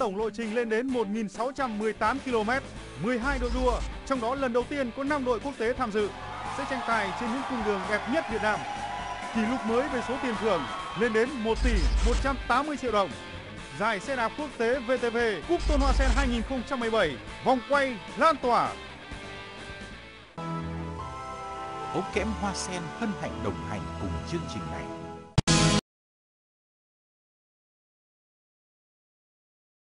tổng lộ trình lên đến 1.618 km, 12 đội đua, trong đó lần đầu tiên có 5 đội quốc tế tham dự, sẽ tranh tài trên những cung đường đẹp nhất Việt Nam. Kỷ lục mới về số tiền thưởng lên đến 1 tỷ 180 triệu đồng. Giải xe đạp quốc tế VTV Cúp Tôn Hoa Sen 2017, vòng quay lan tỏa. Ống kẽm Hoa Sen hân hạnh đồng hành cùng chương trình này.